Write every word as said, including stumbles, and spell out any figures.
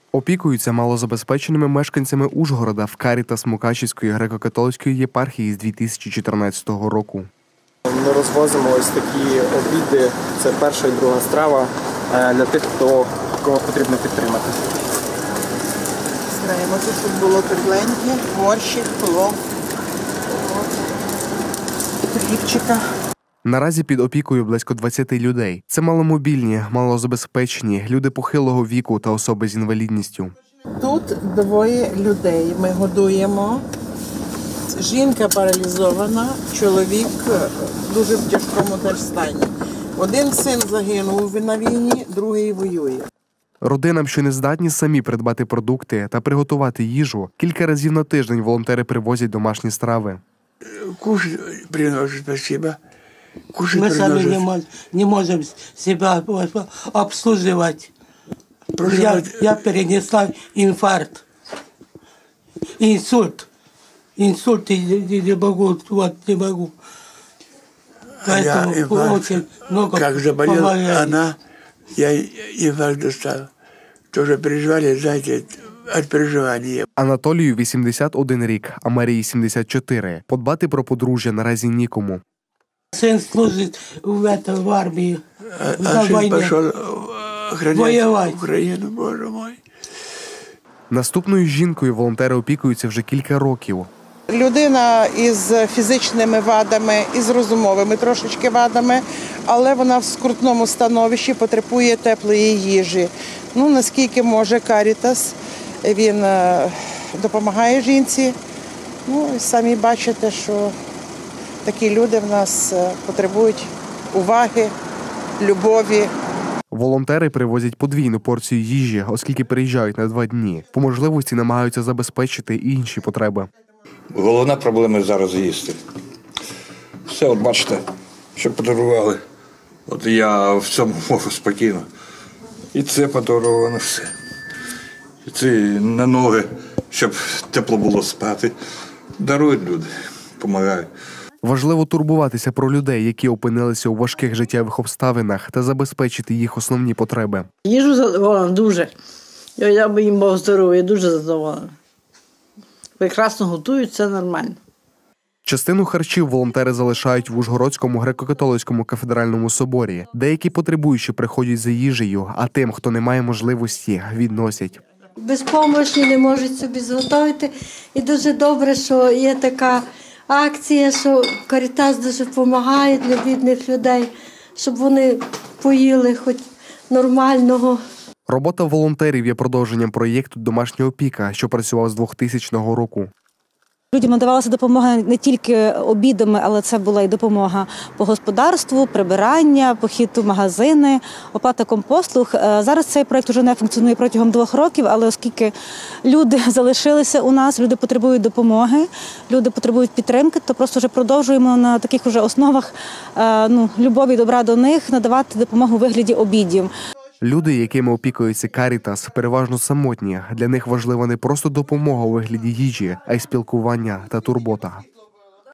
Опікуються малозабезпеченими мешканцями Ужгорода в Карітас Мукачівської греко-католицької єпархії з дві тисячі чотирнадцятого року. Ми розвозимо ось такі обіди, це перша і друга страва для тих, хто, кого потрібно підтримати. Стараємося, щоб було тепленьке, борщик, плов, хлібчика. Наразі під опікою близько двадцяти людей. Це маломобільні, малозабезпечені, люди похилого віку та особи з інвалідністю. Тут двоє людей ми годуємо. Жінка паралізована, чоловік дуже в тяжкому теж стані. Один син загинув на війні, другий воює. Родинам, що не здатні самі придбати продукти та приготувати їжу, кілька разів на тиждень волонтери привозять домашні страви. Кушать приносять, спасибо. Кушать Мы сами приносят. не, мож, не можем себя обслуживать. Я, я перенесла инфаркт, инсульт. Инсульт и не, не могу, вот не могу. Поэтому я инфаркт, очень много как заболела помогает. она, я инфаркт достал. Тоже переживали, знаете, от переживания. Анатолію вісімдесят один рік, а Марії сімдесят чотири. Подбати про подружжя наразі нікому. Сын служит в, это, в армии, А, на а сын войне. пошел охранять Воевать. Украину, боже мой. Наступною жінкою волонтери опікуються вже кілька років. Людина із фізичними вадами, із розумовими трошечки вадами, але вона в скрутному становищі, потребує теплої їжі. Ну, наскільки може Карітас, він допомагає жінці. Ну, і самі бачите, що такі люди в нас потребують уваги, любові. Волонтери привозять подвійну порцію їжі, оскільки приїжджають на два дні. По можливості намагаються забезпечити і інші потреби. Головна проблема зараз їсти. Все, от бачите, що подарували. От я в цьому можу спокійно. І це подаровано все. І це на ноги, щоб тепло було спати. Дарують люди, допомагають. Важливо турбуватися про людей, які опинилися у важких життєвих обставинах, та забезпечити їх основні потреби. Їжу задоволена дуже. Я, я би їм Бог здоров'я, дуже задоволена. Прекрасно готують, це нормально. Частину харчів волонтери залишають в Ужгородському греко-католицькому кафедральному соборі. Деякі потребуючі приходять за їжею, а тим, хто не має можливості, відносять. Безпомощні не можуть собі зготувати. І дуже добре, що є така акція, що Карітас дуже допомагає для бідних людей, щоб вони поїли хоч нормального. Робота волонтерів є продовженням проєкту «Домашня опіка», що працював з двохтисячного року. Людям надавалася допомога не тільки обідами, але це була і допомога по господарству, прибирання, похід у магазини, оплата компослуг. Зараз цей проєкт вже не функціонує протягом двох років, але оскільки люди залишилися у нас, люди потребують допомоги, люди потребують підтримки, то просто вже продовжуємо на таких вже основах ну, любові і добра до них надавати допомогу у вигляді обідів. Люди, якими опікується Карітас, переважно самотні. Для них важлива не просто допомога у вигляді їжі, а й спілкування та турбота.